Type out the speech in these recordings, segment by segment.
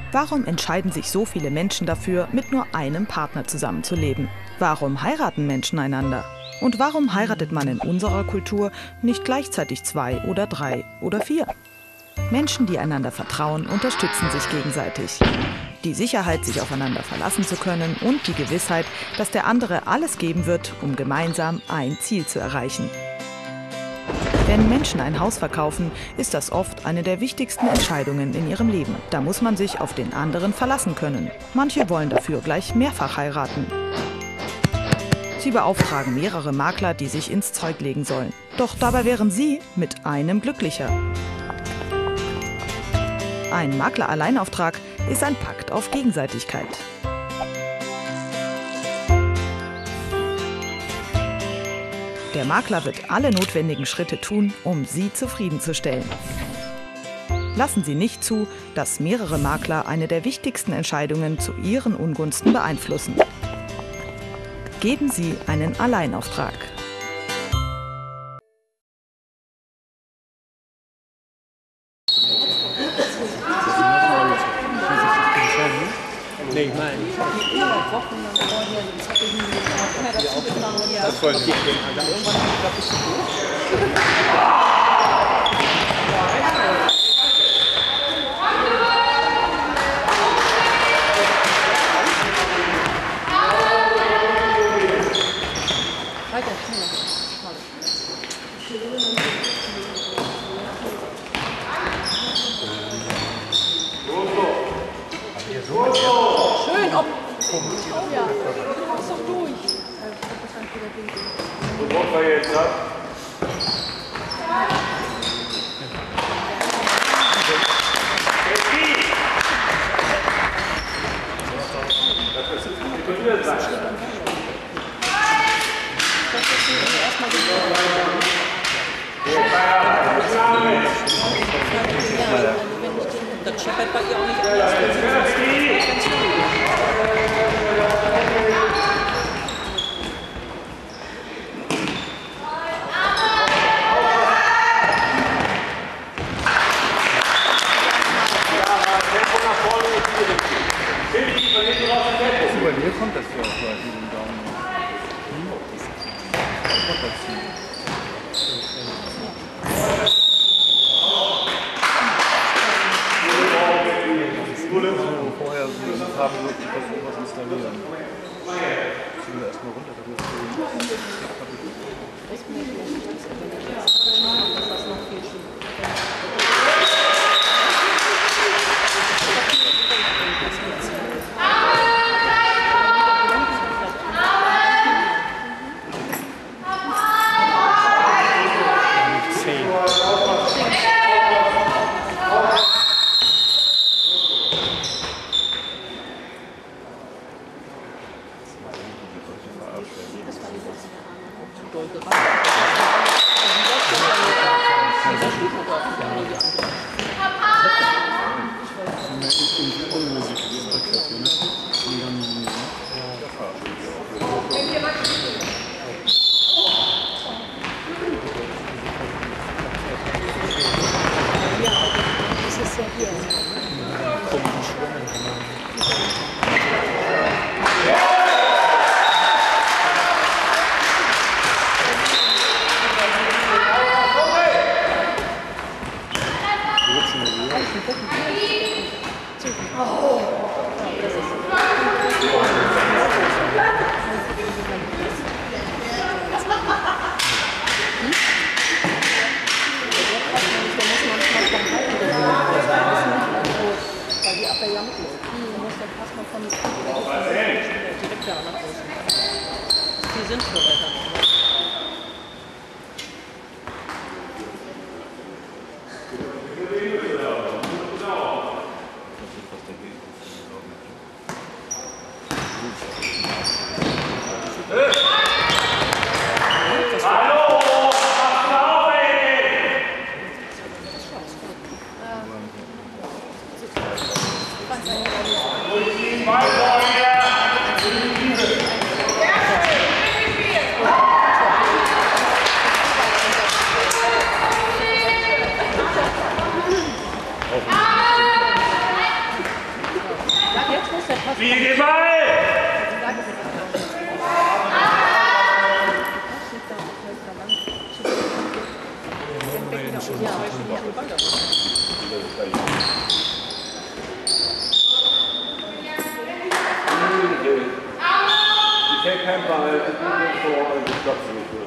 Warum entscheiden sich so viele Menschen dafür, mit nur einem Partner zusammenzuleben? Warum heiraten Menschen einander? Und warum heiratet man in unserer Kultur nicht gleichzeitig 2 oder 3 oder 4? Menschen, die einander vertrauen, unterstützen sich gegenseitig. Die Sicherheit, sich aufeinander verlassen zu können und die Gewissheit, dass der andere alles geben wird, um gemeinsam ein Ziel zu erreichen. Wenn Menschen ein Haus verkaufen, ist das oft eine der wichtigsten Entscheidungen in ihrem Leben. Da muss man sich auf den anderen verlassen können. Manche wollen dafür gleich mehrfach heiraten. Sie beauftragen mehrere Makler, die sich ins Zeug legen sollen. Doch dabei wären sie mit einem glücklicher. Ein Makler-Alleinauftrag ist ein Pakt auf Gegenseitigkeit. Der Makler wird alle notwendigen Schritte tun, um Sie zufriedenzustellen. Lassen Sie nicht zu, dass mehrere Makler eine der wichtigsten Entscheidungen zu Ihren Ungunsten beeinflussen. Geben Sie einen Alleinauftrag. Nee, ich meine. Das wollen wir. Schön, ob. Oh ja, das ist doch durch. Und was wir jetzt ab? Das scheppert bei ihr auch nicht anders. Bei mir kommt das ja auch gleich mit dem Daumen. Vorher so die Farbe wirklich was installieren. Ziehen wir erstmal runter, damit Spiel den Ball! Ich hält keinen Ball, ich bin vor, ich stopp sie nicht.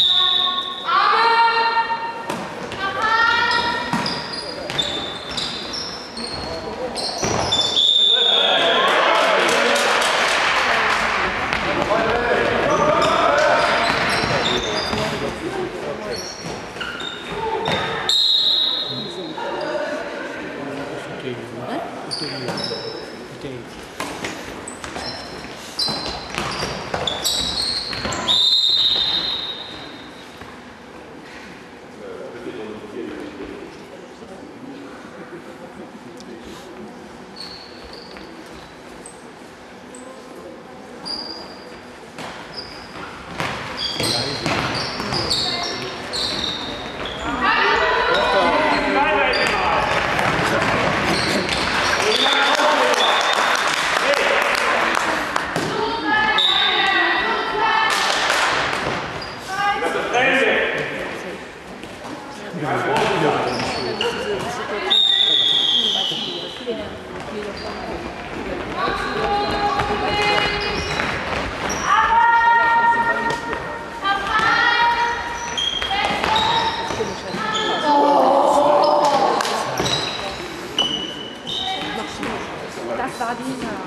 Das war dieser.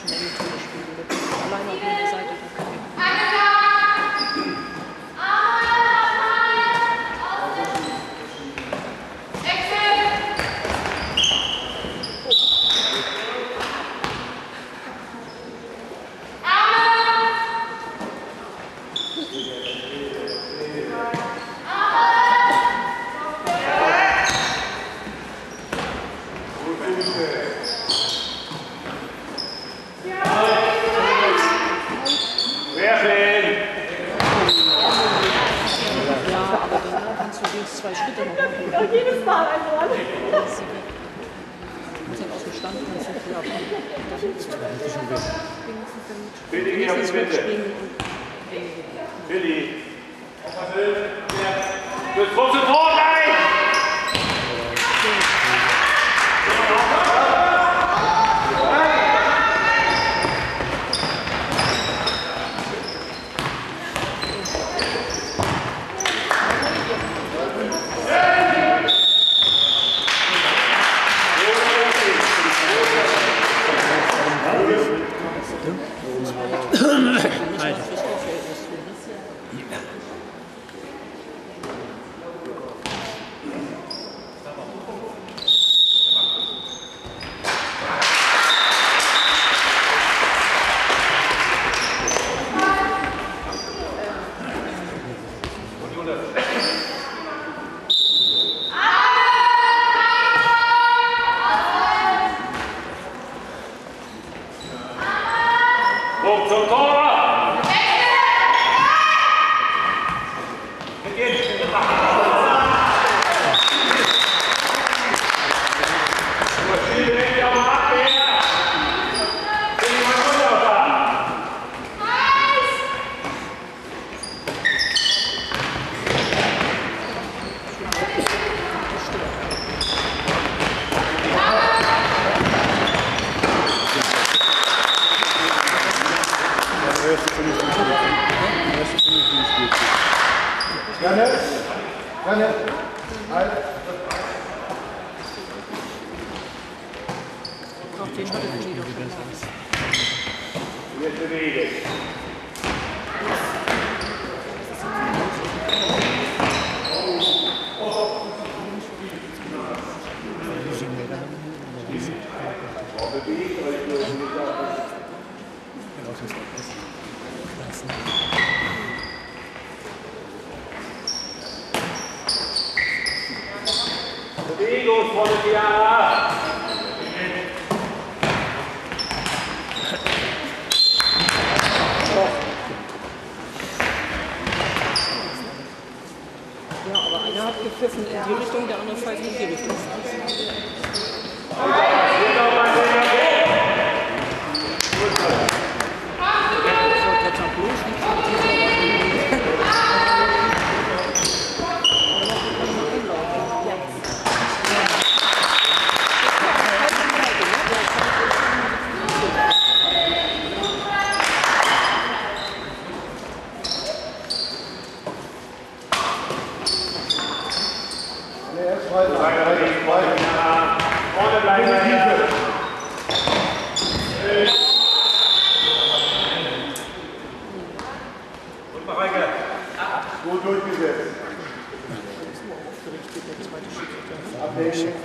schon eine tolle Spiele. Allein auf jeder Seite. Zwei Schritte noch machen. Ja, jedes Mal ein Wort. Und dann aus dem Stand kannst du früher abhauen. Billy, geh auf die Mitte. Billy. Du kommst sofort rein! Zum Tor! Gerne. Halt. Auch den hatte ich nie doch. Jetzt bewegen. Bewegung vor dem Jahr. Ja, aber einer hat gepfiffen in die Richtung, der andere pfeift in die Richtung. Vorne bleiben. Und Mareike. Gut durchgesetzt. Abhängen.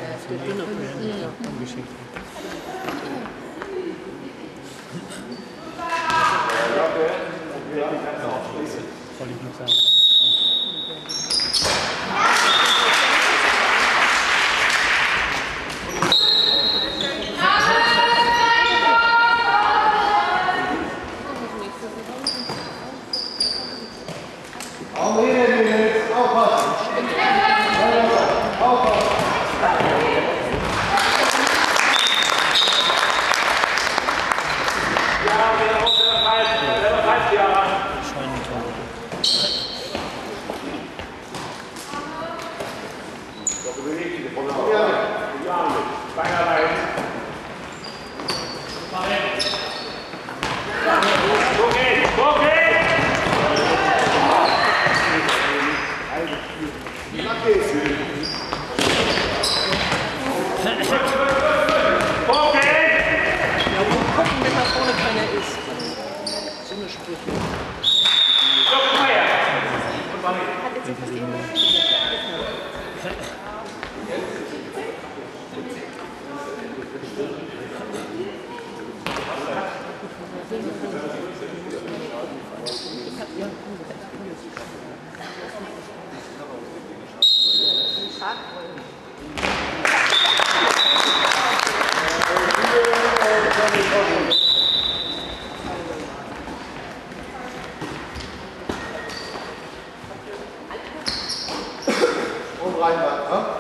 Und Reinwand, ne?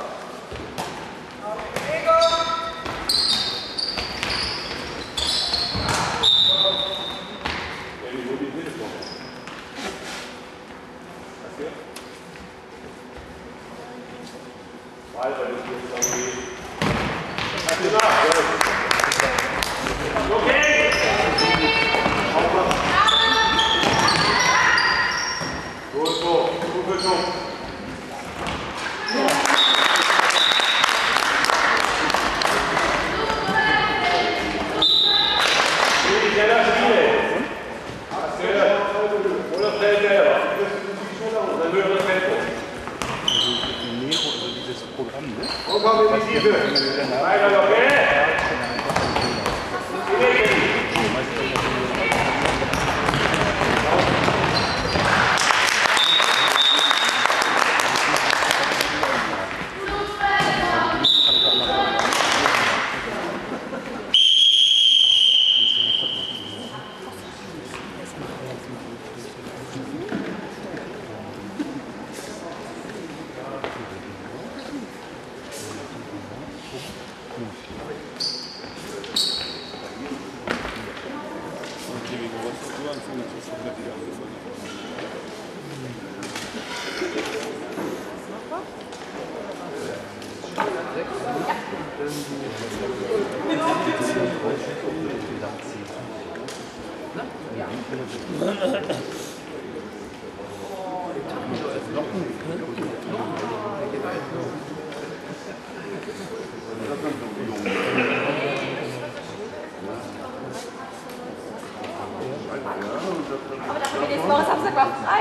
Aber dafür bin ich jetzt noch Samstag mal frei.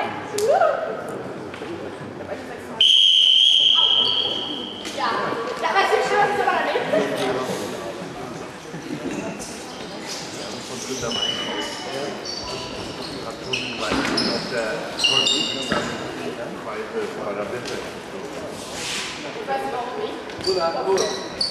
Ja, ja, weißt du, was ist aber daneben? Ich weiß nicht, warum nicht.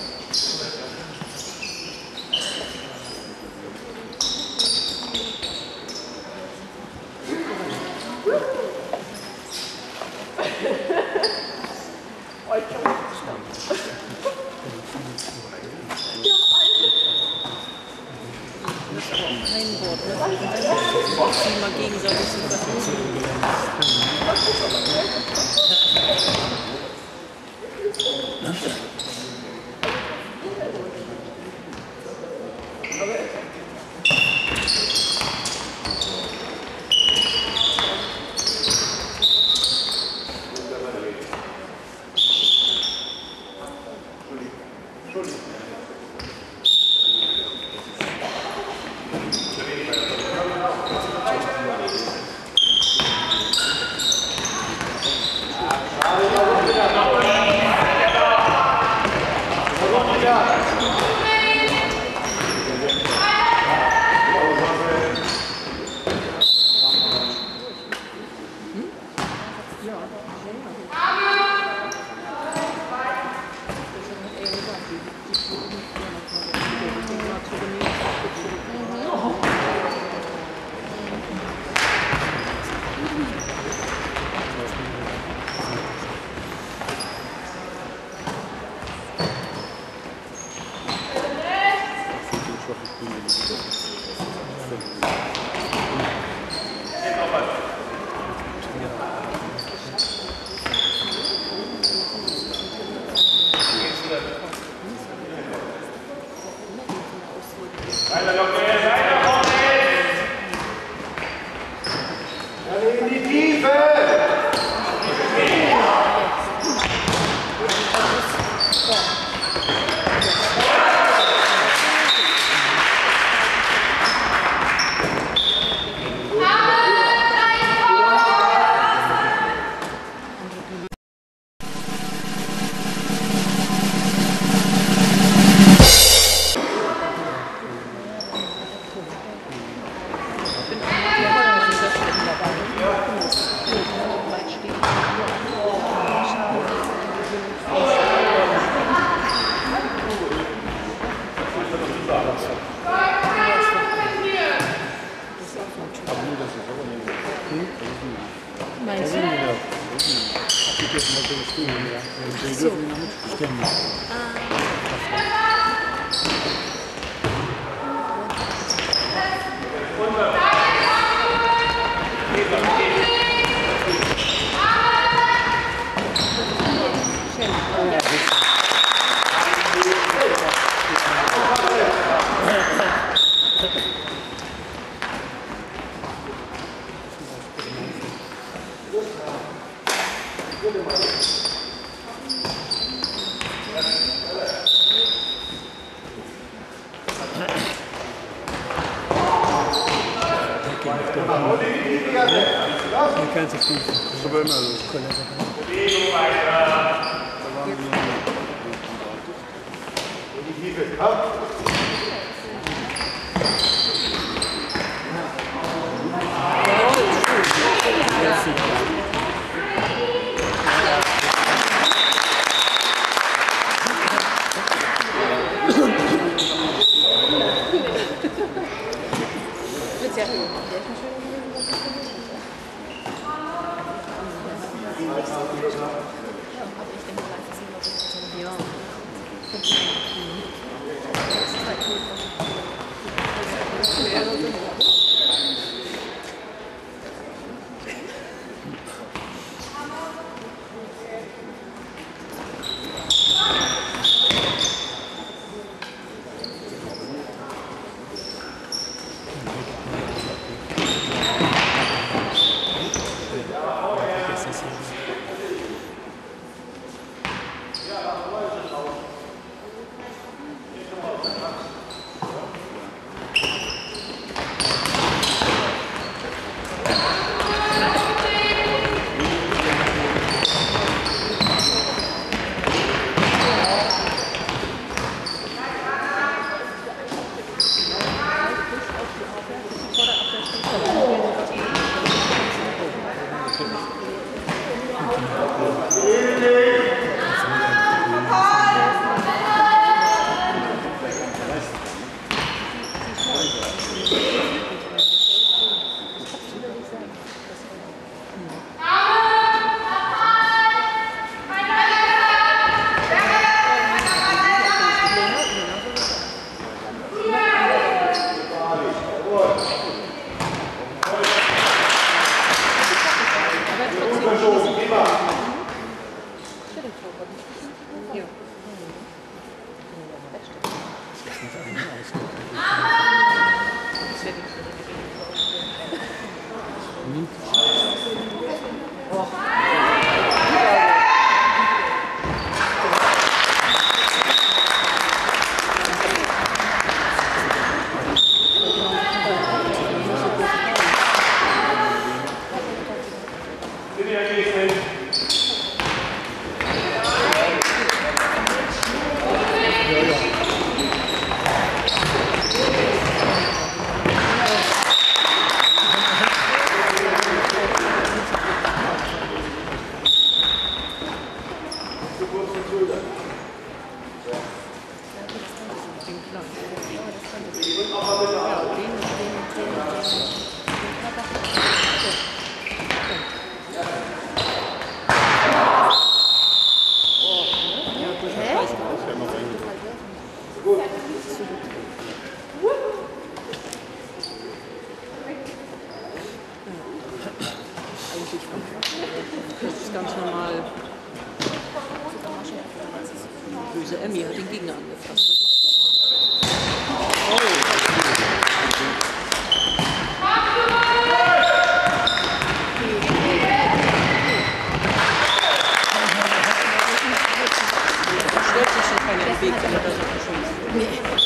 Kein Wort, ne? Und mal gegenseitig zu versuchen. das ist aber nicht. Meinst du? Die dürfen natürlich spielen, ja. Die dürfen noch mitbestimmen. Man kann sich gut. Das ist aber immer so. Bewegung weiter. Da waren wir noch Wird's ja höher. Das ist ganz normal. Böse Emmy hat den Gegner angefasst. Das stellt sich schon keiner im Weg, wenn er das so verschießt. Nee.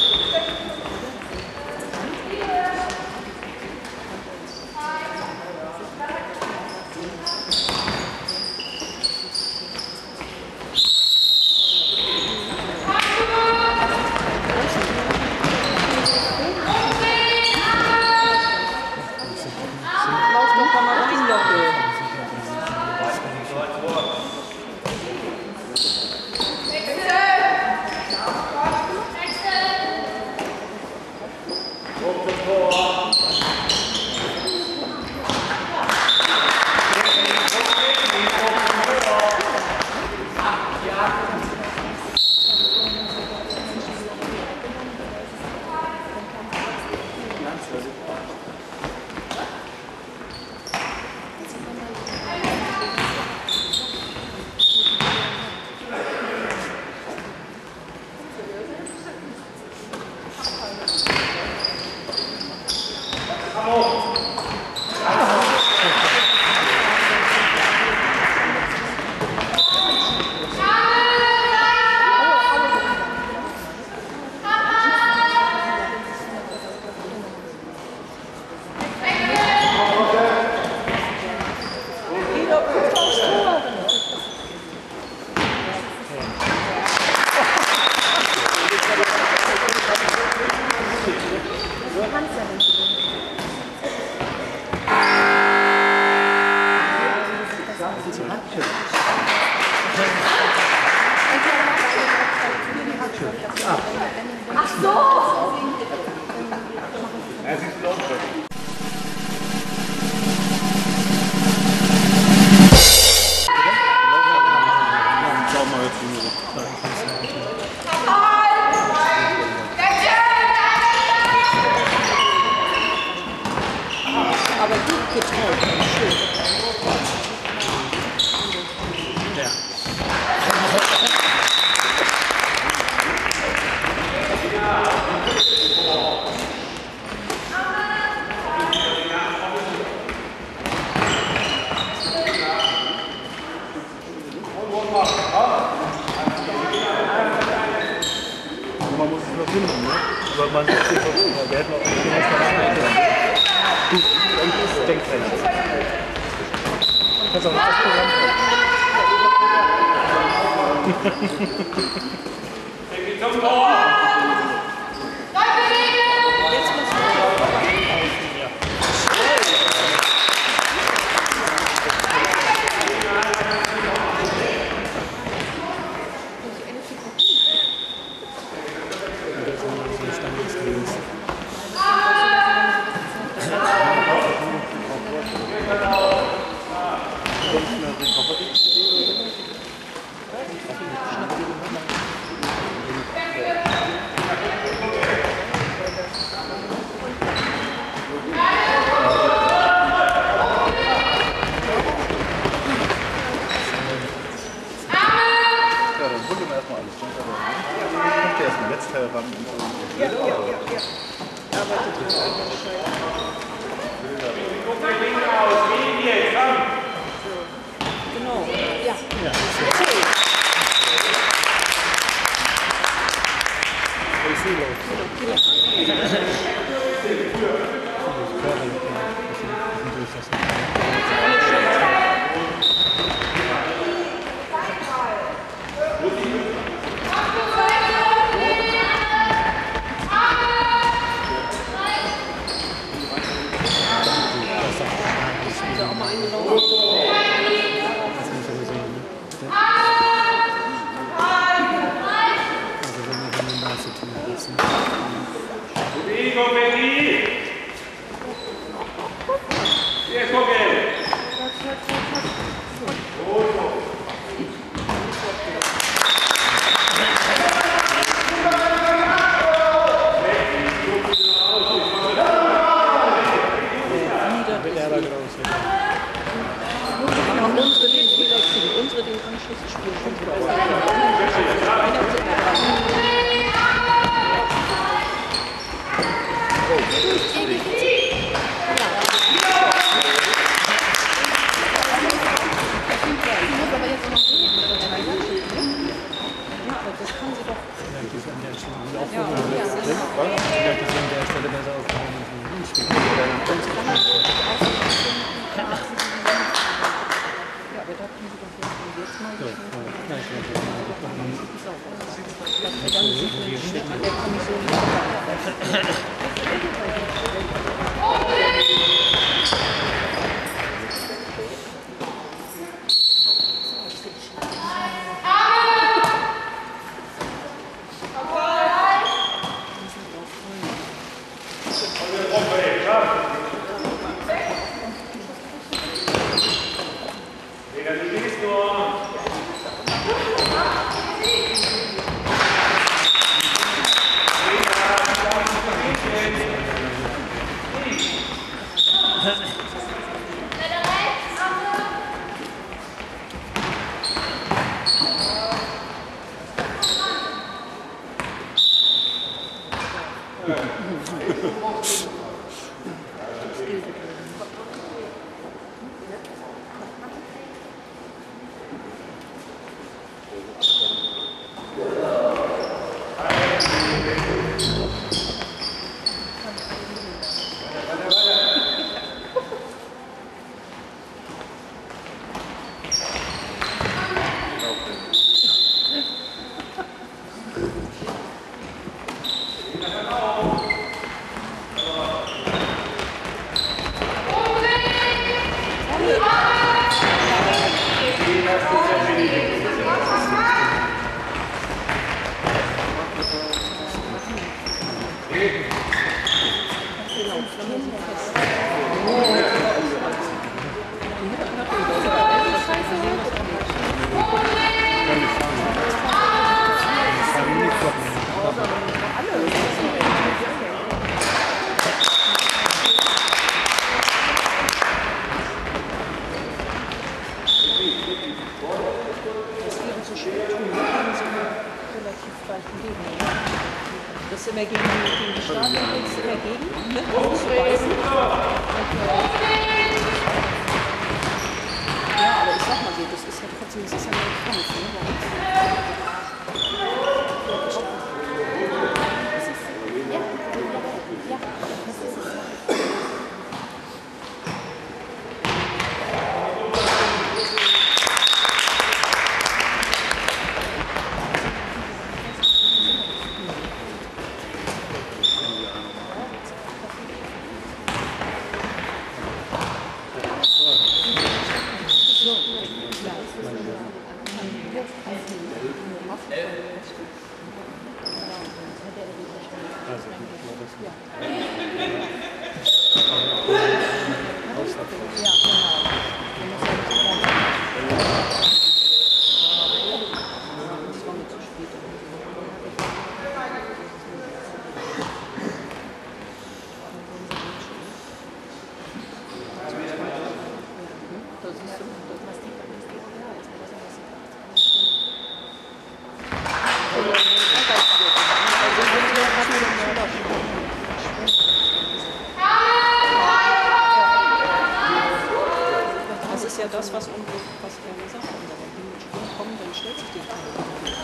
Aber gut getraut, schön. Man muss es noch finden, ne? Aber man sieht sich auch, wir hätten auch nicht was danach. Du denkst recht. Kannst auch nicht das Programm Das ist ja das, was er gesagt hat. Wenn die mit Sprung kommen, dann stellt sich die keiner.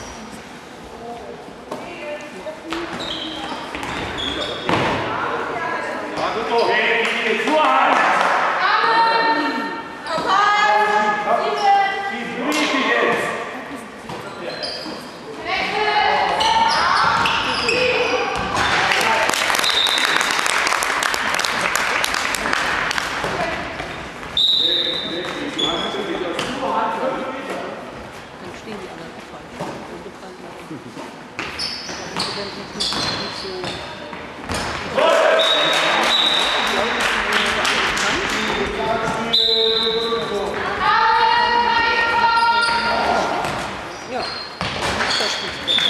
Dann stehen die anderen auch falsch. Und gefallen mir. Aber wenn ich nicht so. Ja, das spielt.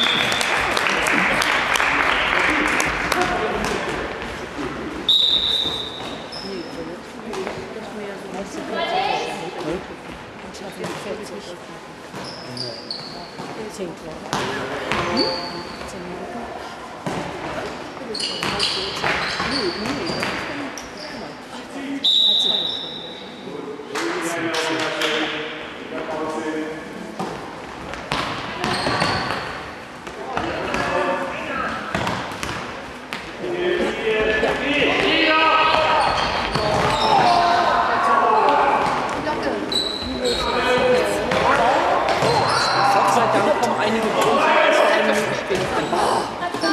Nee, das ist mehr so. Ich habe 40. 10 Minuten. Gott sei Dank kommen einige Punkte, die 1 Minute später.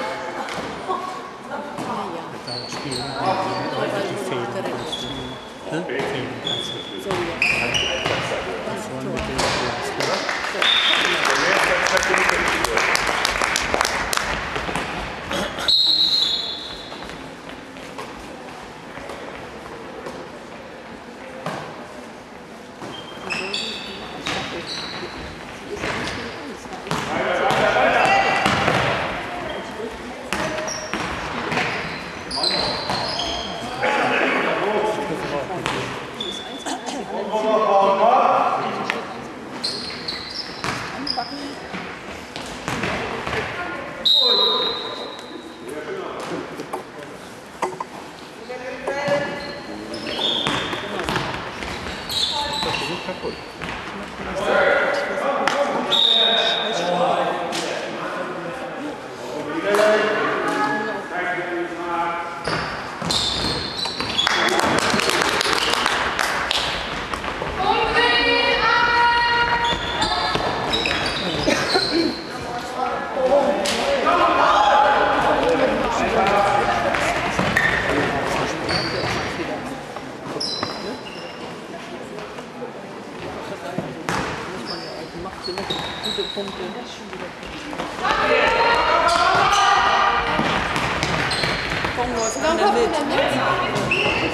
Gute Punkte. Komm, läuft einer mit.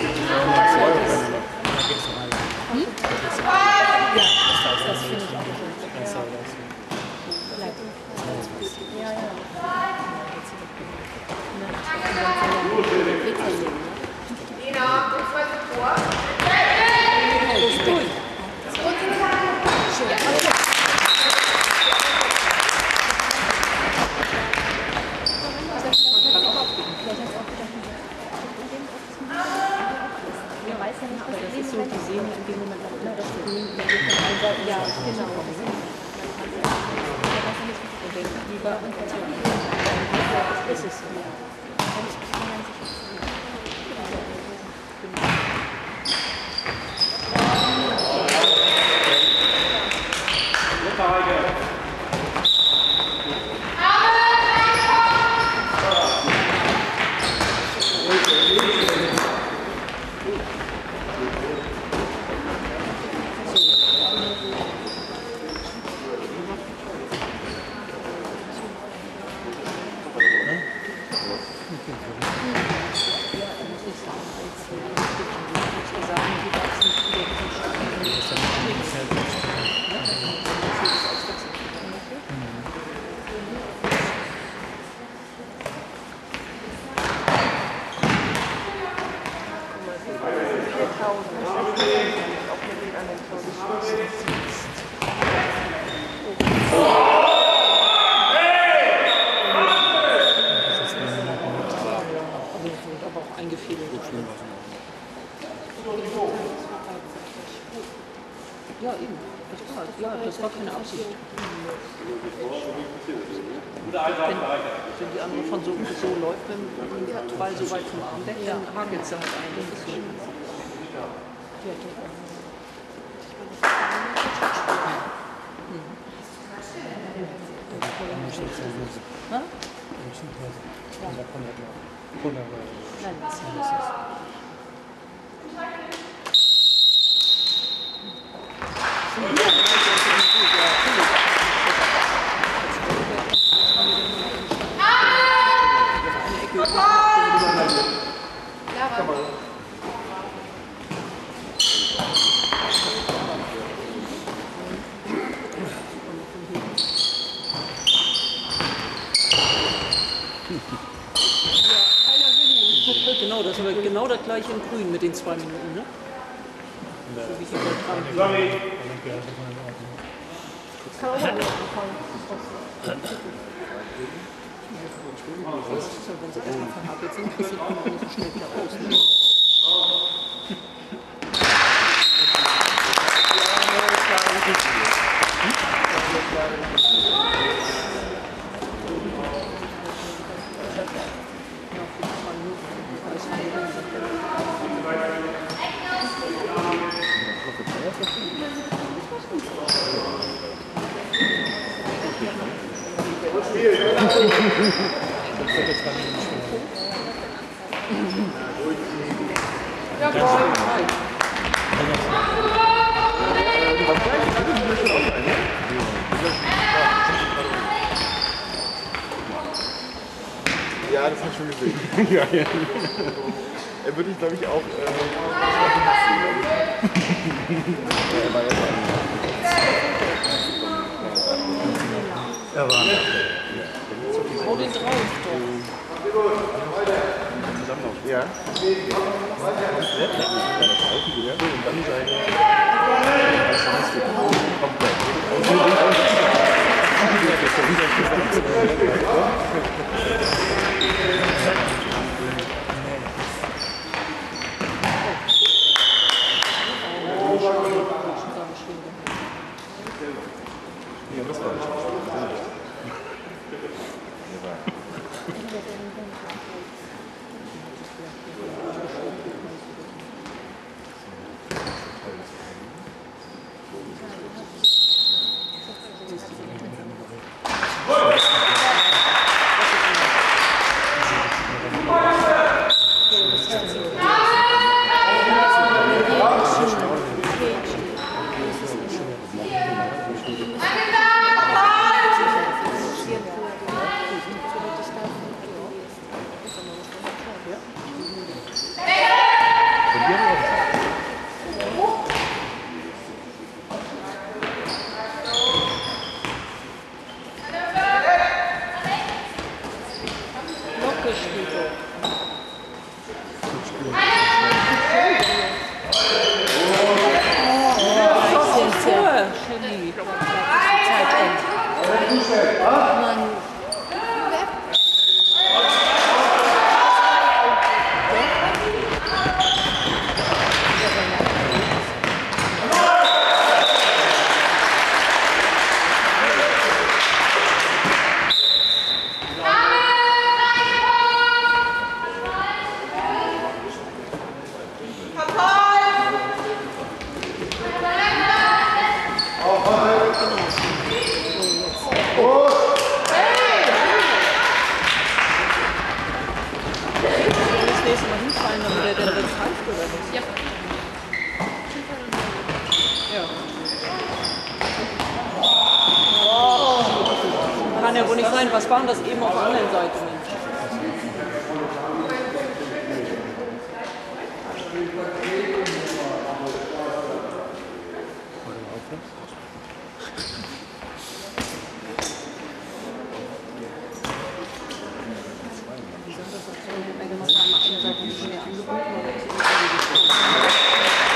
Das finde ich auch Lena, jetzt mal vor. Das ist so, die sehen in dem Moment auch, dass ja, genau. Und denken lieber, ist es so. Aber auch eingefädelt. Ja, eben. Das war keine Absicht. Wenn die andere von so läuft, wenn der Ball so weit vom Arm weg, dann hagelt sie halt ein. Das ist so. Genau, das war genau das gleiche in Grün mit den 2 Minuten, ne? So wie die übertragen. Wenn sie erstmal verhagelt sind, kriegen sie auch nicht so schnell wieder raus. Ne? Ja, das habe ich schon gesehen. Ja. Er würde ich, glaube ich, auch. Er war. Hau den drauf doch. Ja. Und dann Kann ja wohl nicht sein. Was war denn das eben auf der anderen Seite? Wie sah das auf der Seite? Eine Seite mehr angeboten oder ist es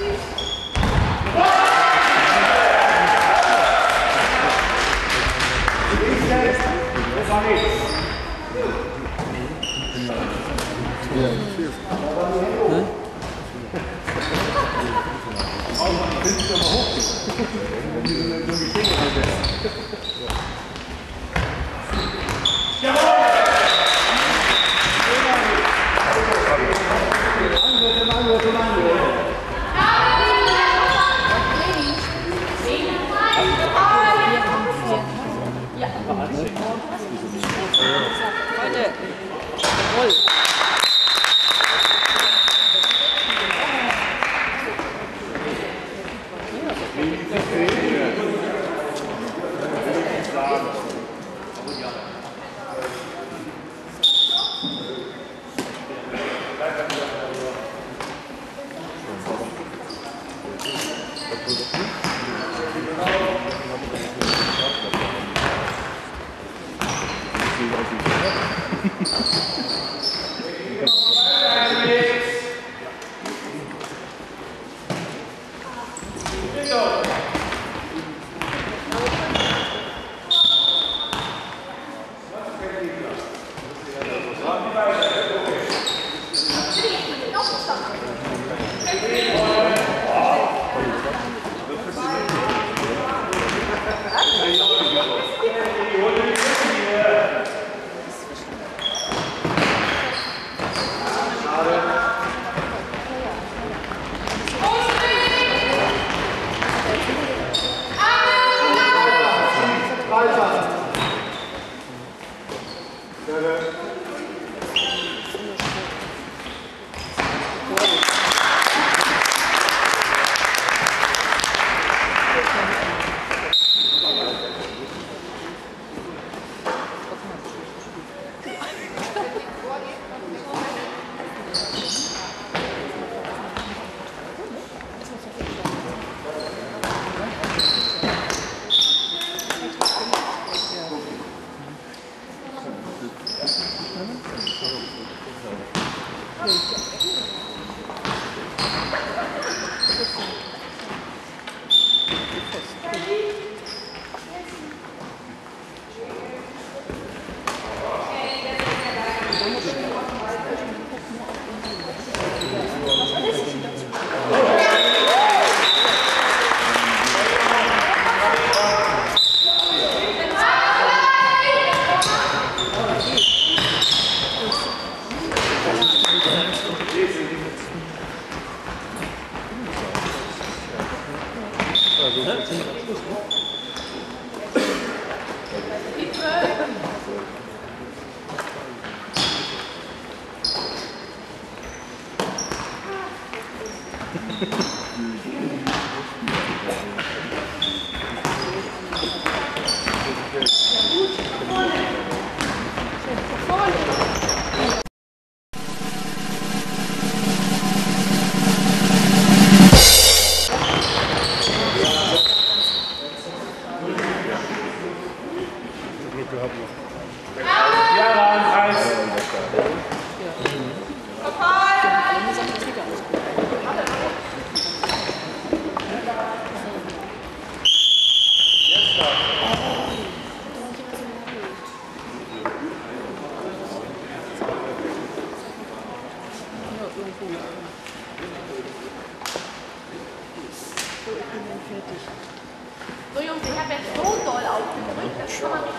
So Jungs, ich habe jetzt so doll aufgedrückt, das kann man nicht.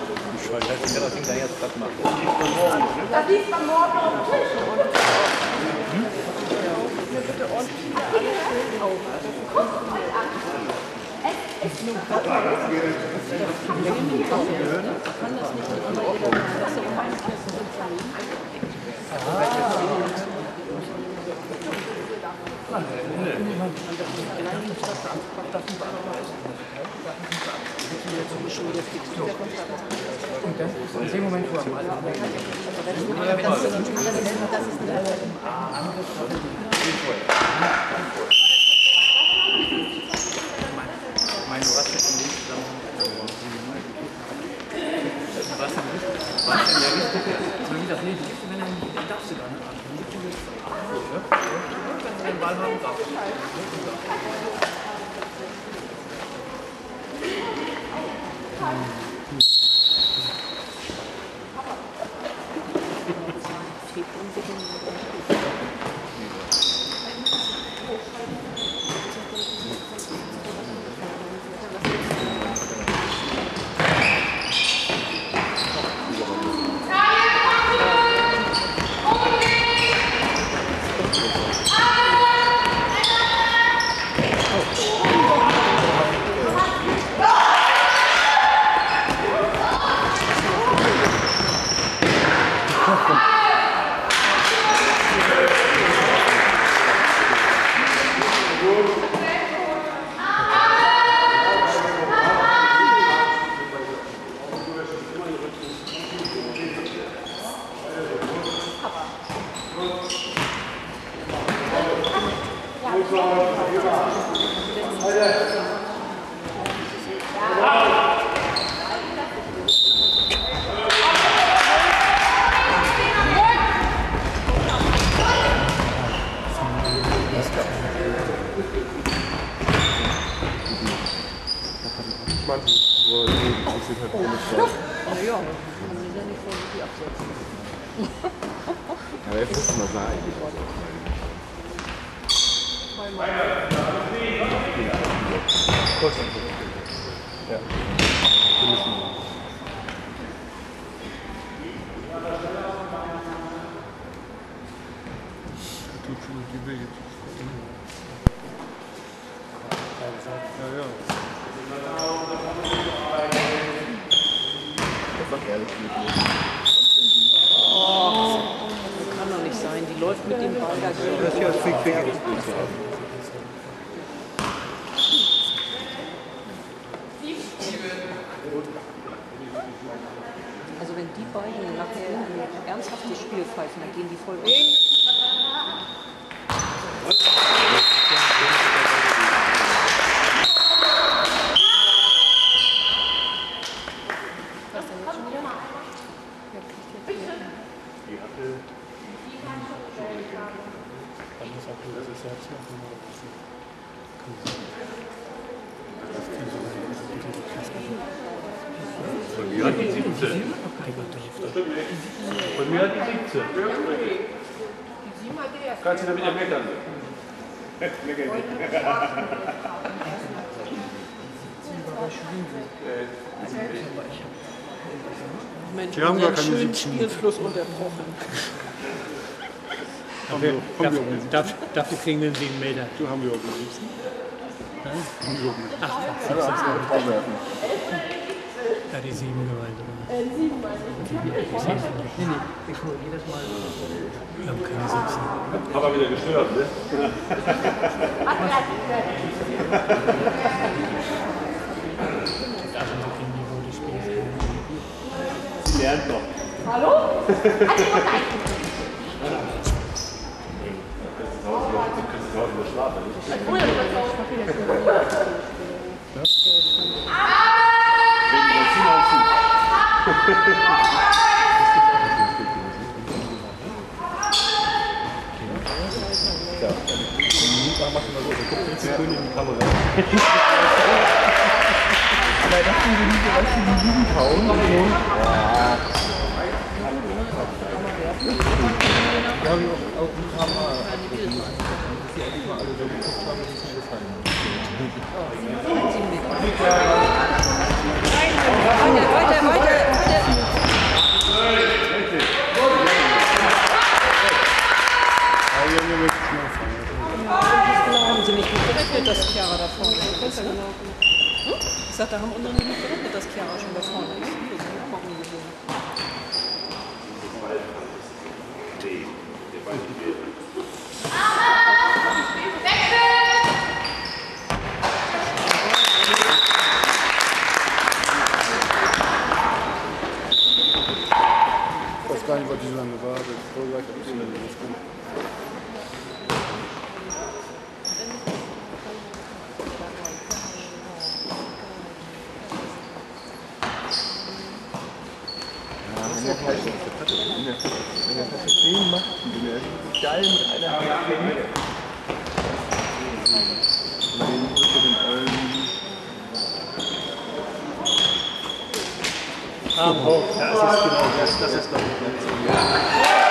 Das liegt man morgen auf dem Tisch. Bitte ordentlich alles schön auf. Guck mal an. Es ist nur in dem Moment, wo er mal was den Ball haben darf. Aber jetzt müssen wir sagen. Ja. Wir müssen. Tut schon die Wege. Ja, ja. Das ist ehrlich nicht. Oh, das kann doch nicht sein. Die läuft mit dem Ball da drin. Das ist ja Fick. Also wenn die beiden nachher ein ernsthaftes Spiel pfeifen, dann gehen die voll auf. Bei mir hat die 17. Bei mir hat die 17. Kannst du damit ja meckern? Mensch, Die haben gar keine schönen 17. Spielfluss unterbrochen. Dafür kriegen wir einen 7 Meter. Du haben wir auch am liebsten. Ja, die 7 gemeint, oder? 7 meine ich. Nee, ich hole jedes Mal. Wir haben keine 17. Aber wieder gestört, ne? Sie lernt noch. Hallo? Haben sie nicht mit gerechnet, dass Chiara da vorne ist? Ne? Ich sagte, da haben unsere nicht gerechnet, dass Chiara schon da vorne ist. Das ist auch ungewohnt. Ich weiß gar nicht, was die so lange war. Voll gleich ein bisschen. Wenn er das 10 macht, wenn er geil mit einer Hand Oh, ja, das ist genau das. Das ist, glaube ich,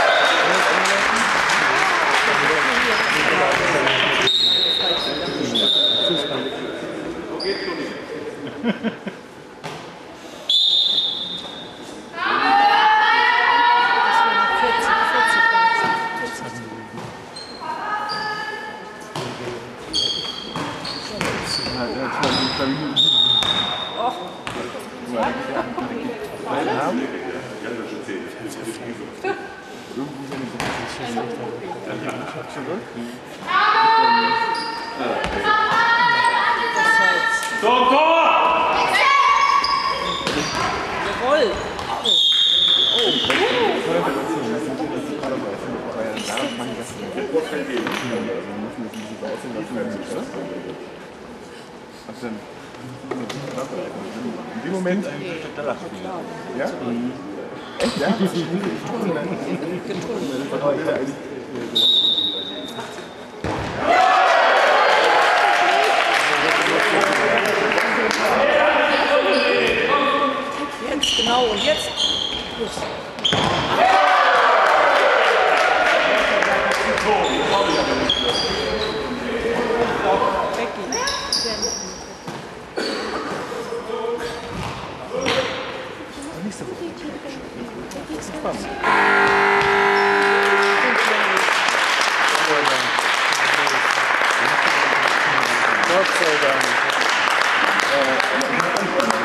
Jawohl! In dem Moment da lacht ja? Echt, ja? Jetzt, genau, und jetzt. Gott sei Dank.